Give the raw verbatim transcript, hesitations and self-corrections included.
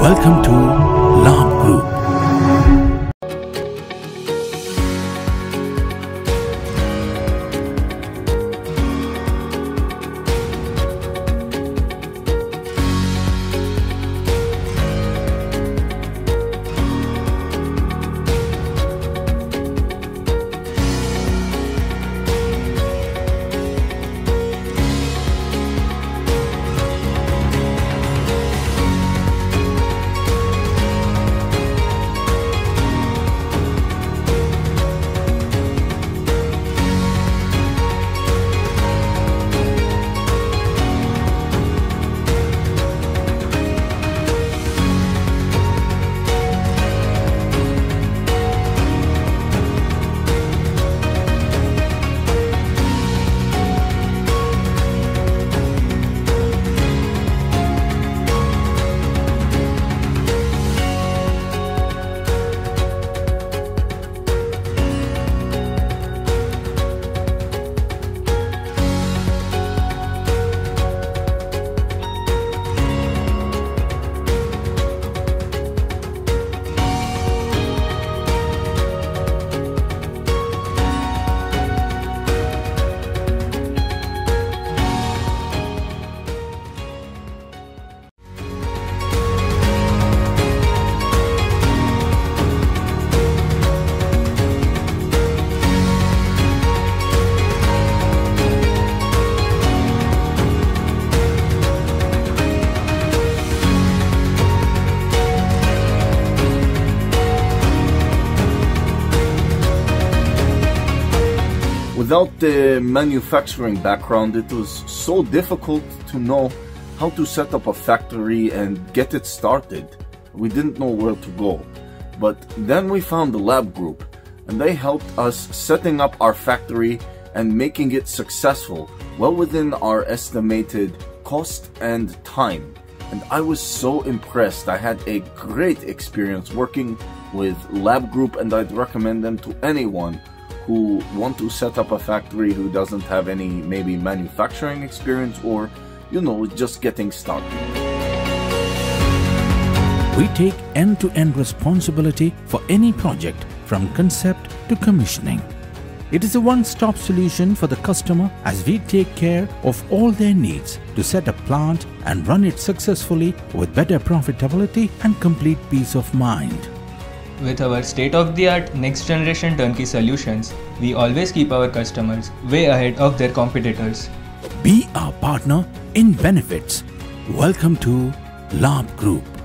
Welcome to Labh Group. Without the manufacturing background, it was so difficult to know how to set up a factory and get it started. We didn't know where to go. But then we found the Labh Group, and they helped us setting up our factory and making it successful, well within our estimated cost and time. And I was so impressed. I had a great experience working with Labh Group, and I'd recommend them to anyone who want to set up a factory who doesn't have any maybe manufacturing experience or, you know, just getting started. We take end-to-end responsibility for any project from concept to commissioning. It is a one-stop solution for the customer as we take care of all their needs to set a plant and run it successfully with better profitability and complete peace of mind. With our state-of-the-art next-generation turnkey solutions, we always keep our customers way ahead of their competitors. Be our partner in benefits. Welcome to Labh Group.